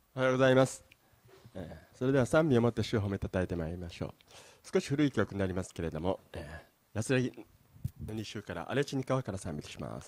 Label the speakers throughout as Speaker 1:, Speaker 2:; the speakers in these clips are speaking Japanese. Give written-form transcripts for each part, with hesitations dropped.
Speaker 1: おはようございます。それでは賛美をもって主を褒めたたえてまいりましょう。少し古い曲になりますけれども、安らぎの2週から荒地に川から賛美します。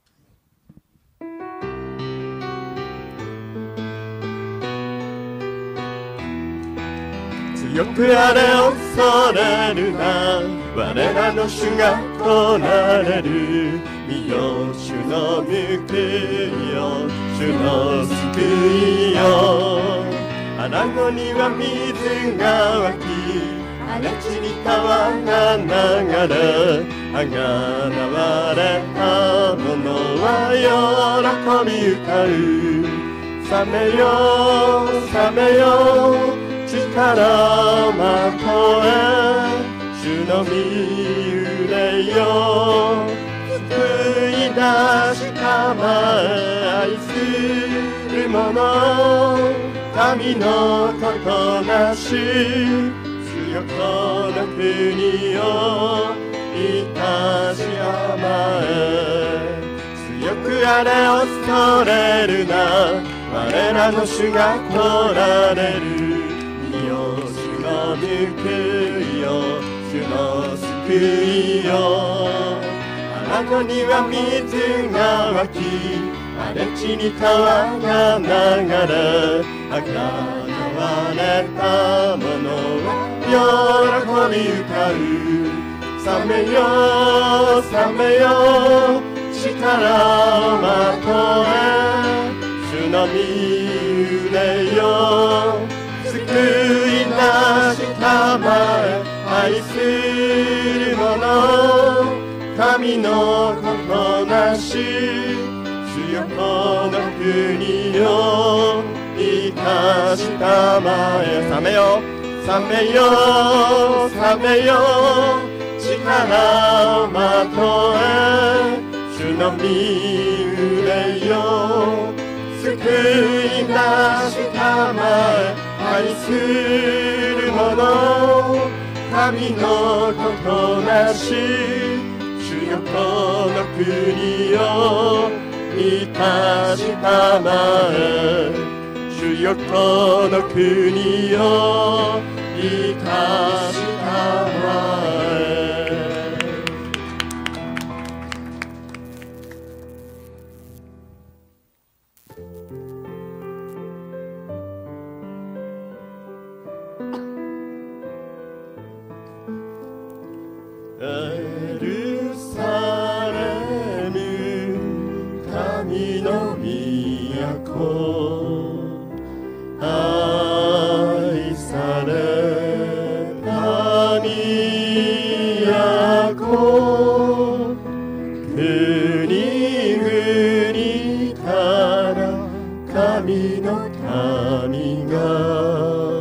Speaker 1: 強くあれ恐れるな、我らの主が来られる。見よ主の報いよ、主の救いよ。穴子には水が湧き、荒れ地に川が流れ、あがなわれた者は喜び歌う。覚めよ覚めよ力まとえ、主の身憂れよ。救い出したまえ愛する者、神のことなし、強この国をいたしあまえ。強くあれ恐れるな、我らの主が来られる。見よ主の報いよ、主の救いよ。穴子には水が湧き、荒れ地に川が流れ、あがなわれた者は喜び歌う。覚めよ覚めよ力をまとえ、主の身憂れよ。救い出したまえ愛する者、神のことなし、主よこの国を生かしたまえ。覚めよ覚めよ覚めよ力をまとえ、主の身憂れよ。救い出したまえ愛する者、神のことなし、主よこの国を生かしたまえ。主よこの国を生かしたまえ。エルサレム、神の都、愛された都、国々から神の民が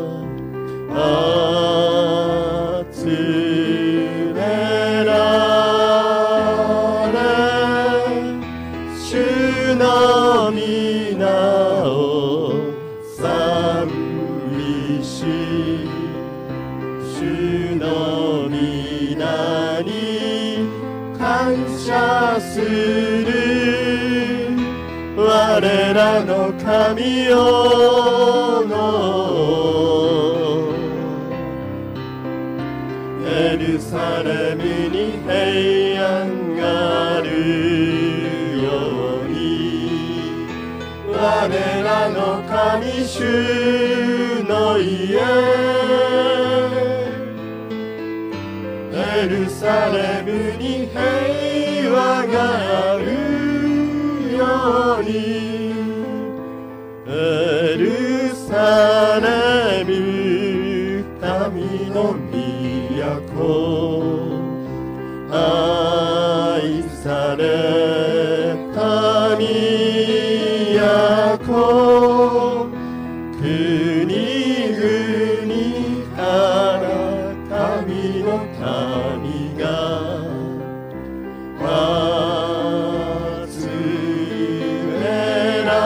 Speaker 1: 集められ、主の皆を賛美し、主の皆に感謝する。我らの神よのエルサレムに平安があるように、我らの神主の家、エルサレムに平和があるように、エルサレム神の都、愛された都、国々から神の民が集めら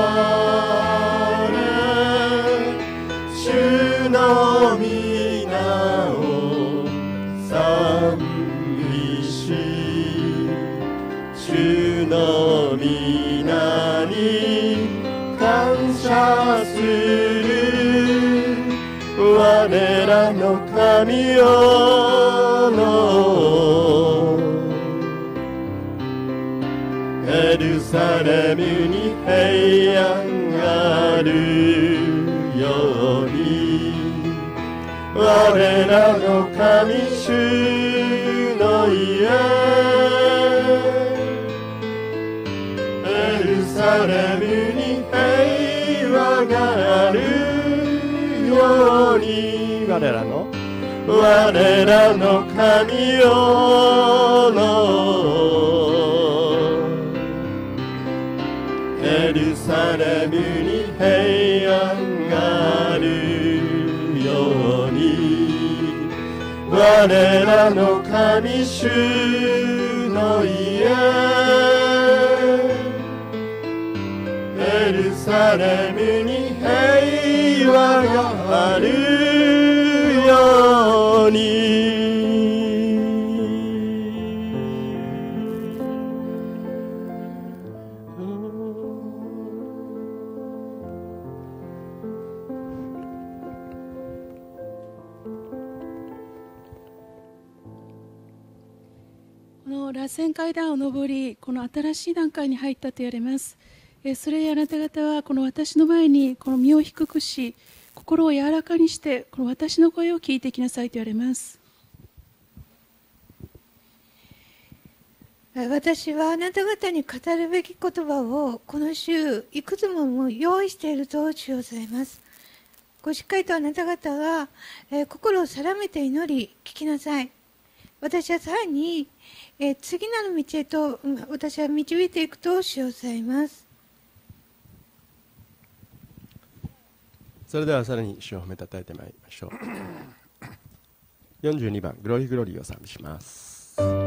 Speaker 1: れ、主の皆を賛美し、主の皆る我らの神よのエルサレムに平安があるように我らの神主の家エルサレムに平和があるように我らの神よのエルサレムに平安があるように我らの神主の家エルサレムに平和があるように
Speaker 2: この螺旋階段を上り、この新しい段階に入ったと言われます。それであなた方はこの私の前にこの身を低くし、心を柔らかにしてこの私の声を聞いてきなさいと言われます。
Speaker 3: 私はあなた方に語るべき言葉をこの週いくつも用意していると主をされます。ごしっかりとあなた方は、心を定めて祈り聞きなさい。私はさらに、次なる道へと私は導いていくと主をされます。
Speaker 1: それではさらに主を褒めたたえてまいりましょう。42番グロリグロリーを賛美します。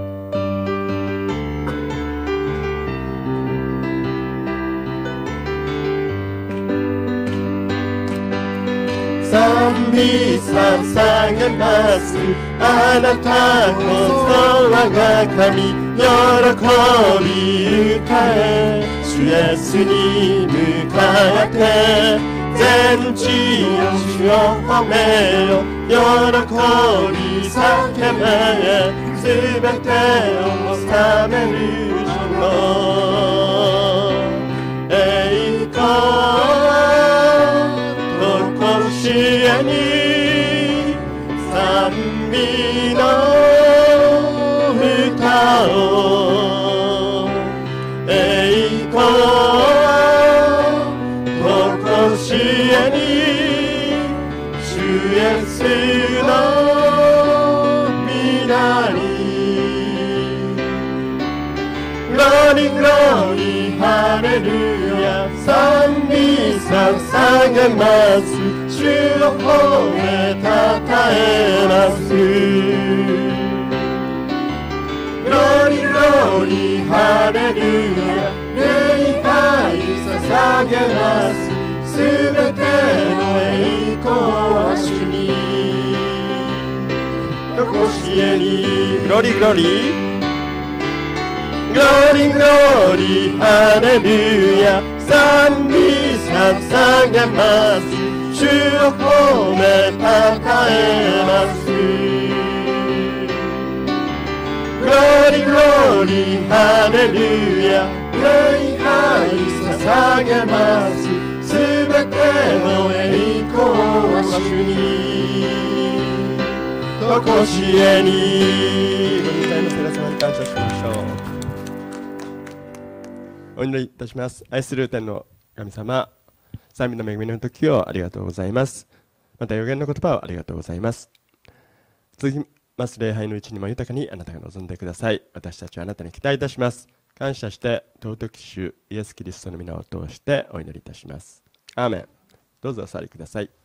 Speaker 1: 賛美捧げます。あなたこそ我が神、喜び歌え。主イエスに向かって全地よ主を褒めよ。喜び叫べ。すべてを治める主の栄光知恵に賛美の歌を栄光とこしえに主イエスの皆にグロリグロリハレルヤ賛美捧げます。主を褒めたたえます。グロリグロリハレルヤ礼拝捧げます。すべての栄光は主にとこしえにグロリグロリグロリグロリハレルヤ賛美捧げます。主を褒めたたえます。グロリグロリハレルヤ礼拝捧げます。すべての栄光は主にとこしえに。ご理解の皆様に感謝しましょう。お祈りいたします。愛する天の神様、賛美の恵みの時をありがとうございます。また予言の言葉をありがとうございます。続きます礼拝のうちにも豊かにあなたが望んでください。私たちはあなたに期待いたします。感謝して尊き主イエス・キリストの皆を通してお祈りいたします。アーメン。どうぞお座りください。